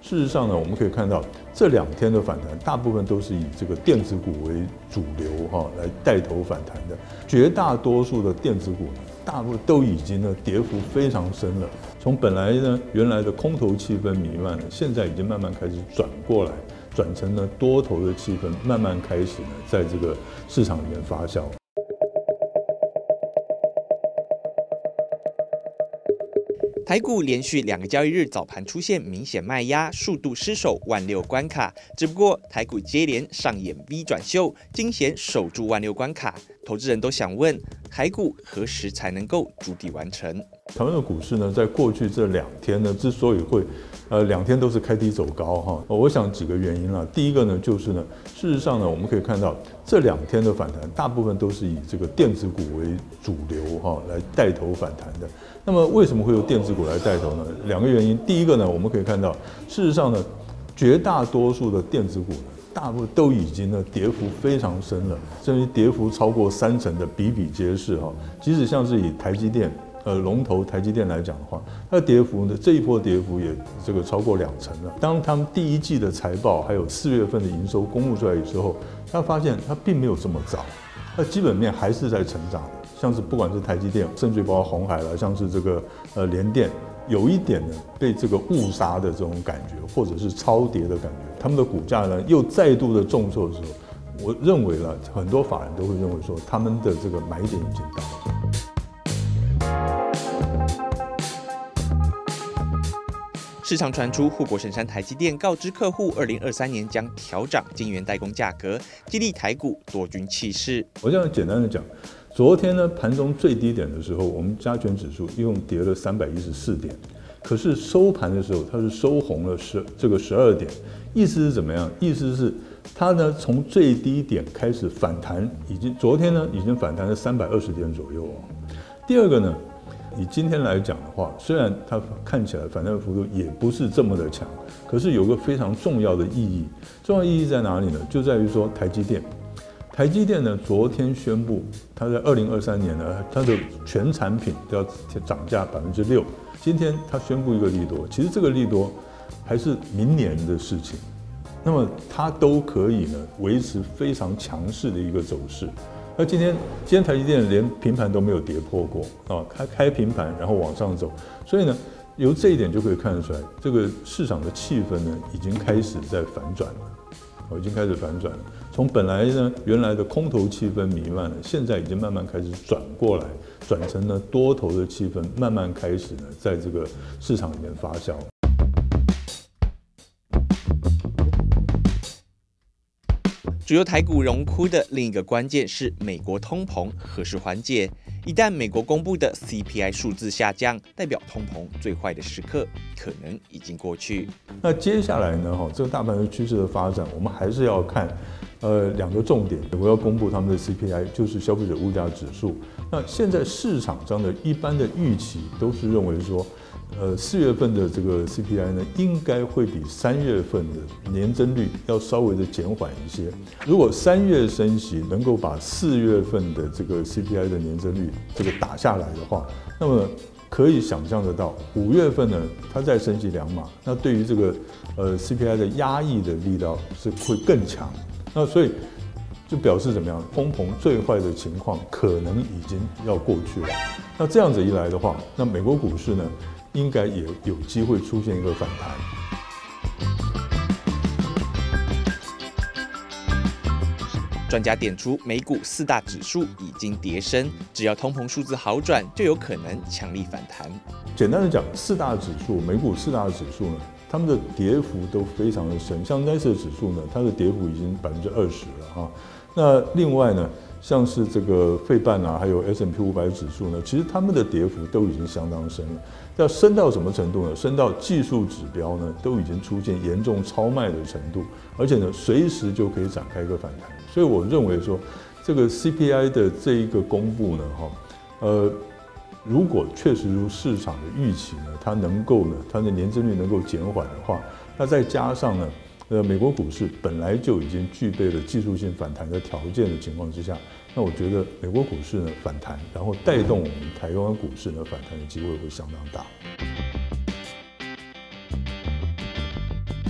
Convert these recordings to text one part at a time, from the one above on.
事实上呢，我们可以看到这2天的反弹，大部分都是以这个电子股为主流来带头反弹的。绝大多数的电子股呢，大部分都已经呢跌幅非常深了。从本来呢原来的空头气氛弥漫呢，现在已经慢慢开始转过来，转成呢多头的气氛，慢慢开始呢在这个市场里面发酵。 台股连续2个交易日早盘出现明显卖压，数度失守16000关卡。只不过台股接连上演 V 转秀，惊险守住16000关卡。投资人都想问，台股何时才能够筑底完成？ 台湾的股市呢，在过去这2天呢，之所以会2天都是开低走高我想几个原因啦。第一个呢，就是呢，事实上呢，我们可以看到这2天的反弹，大部分都是以这个电子股为主流来带头反弹的。那么为什么会由电子股来带头呢？2个原因。第一个呢，我们可以看到，事实上呢，绝大多数的电子股呢，大部分都已经呢跌幅非常深了，甚至跌幅超过30%的比比皆是即使像是以台积电龙头台积电来讲的话，它的跌幅呢，这一波跌幅也这个超过2成了。当他们第1季的财报还有4月份的营收公布出来之后，他发现它并没有这么早，它基本面还是在成长的。像是不管是台积电，甚至包括鸿海啦，像是这个联电，有一点呢被这个误杀的这种感觉，或者是超跌的感觉，他们的股价呢又再度的重挫的时候，我认为了很多法人都会认为说，他们的这个买点已经到了。 市场传出护国神山台积电告知客户，2023年将调涨晶圆代工价格，激励台股多军气势。 我这样简单的讲，昨天呢盘中最低点的时候，我们加权指数一共跌了314点，可是收盘的时候它是收红了12点，意思是怎么样？意思是它呢从最低点开始反弹，昨天呢已经反弹了320点左右第二个呢，以今天来讲的话，虽然它看起来反弹幅度也不是这么的强，可是有个非常重要的意义。重要意义在哪里呢？就在于说台积电呢，昨天宣布它在2023年呢，它的全产品都要涨价6%。今天它宣布一个利多，其实这个利多还是明年的事情，那么它都可以呢维持非常强势的一个走势。那今天台积电连平盘都没有跌破过开平盘然后往上走，所以呢，由这一点就可以看得出来，这个市场的气氛呢已经开始在反转了，已经开始反转了。从本来呢原来的空头气氛弥漫了，现在已经慢慢开始转过来，转成呢多头的气氛，慢慢开始呢在这个市场里面发酵。 主由台股荣枯的另一个关键是美国通膨何时缓解？一旦美国公布的 CPI 数字下降，代表通膨最坏的时刻可能已经过去。 那接下来呢？这个大盘的趋势的发展，我们还是要看2个重点。我要公布他们的 CPI， 就是消费者物价指数。那现在市场上的一般的预期都是认为说，4月份的这个 CPI 呢，应该会比3月份的年增率要稍微的减缓一些。如果3月升息能够把4月份的这个 CPI 的年增率这个打下来的话，那么可以想象得到，5月份呢，它再升息2码，那对于这个CPI 的压抑的力道是会更强。那所以就表示怎么样？通膨最坏的情况可能已经要过去了。那这样子一来的话，那美国股市呢，应该也有机会出现一个反弹。 专家点出，美股4大指数已经跌深，只要通膨数字好转，就有可能强力反弹。 简单的讲，4大指数，美股4大指数呢，它们的跌幅都非常的深。像 NASDAQ 指数呢，它的跌幅已经20%了那另外呢，像是这个费半还有 S&P 500指数呢，其实它们的跌幅都已经相当深了。要深到什么程度呢？深到技术指标呢都已经出现严重超卖的程度，而且呢，随时就可以展开一个反弹。所以我认为说，这个 CPI 的这一个公布呢，如果确实如市场的预期呢，它的年增率能够减缓的话，那再加上呢，美国股市本来就已经具备了技术性反弹的条件的情况之下，那我觉得美国股市呢反弹，然后带动我们台湾股市呢反弹的机会会相当大。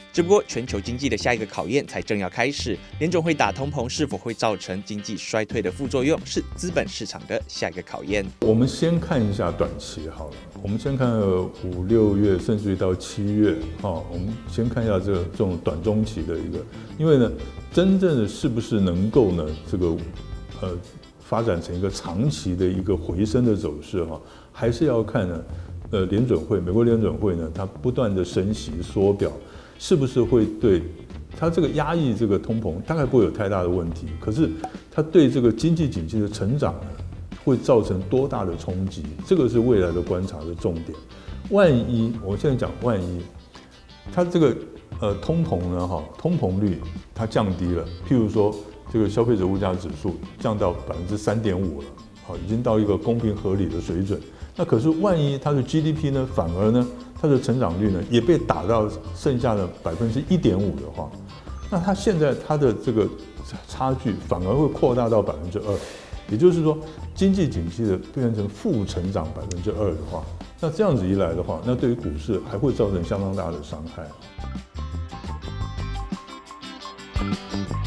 只不过全球经济的下一个考验才正要开始，联总会打通膨是否会造成经济衰退的副作用，是资本市场的下一个考验。 我们先看一下短期好了，我们先看5、6月，甚至于到7月，我们先看一下这种短中期的一个，因为呢，真正的是不是能够呢这个发展成一个长期的一个回升的走势还是要看呢美国联准会呢，它不断的升息缩表，是不是会对它这个压抑这个通膨大概不会有太大的问题，可是它对这个经济景气的成长呢，会造成多大的冲击？这个是未来的观察的重点。万一我现在讲万一，它这个通膨呢通膨率它降低了，譬如说这个消费者物价指数降到3.5%了，已经到一个公平合理的水准。那可是万一它的 GDP 呢，反而呢它的成长率呢也被打到剩下的1.5%的话，那它现在它的这个差距反而会扩大到2%，也就是说经济景气的变成负成长2%的话，那这样子一来的话，那对于股市还会造成相当大的伤害。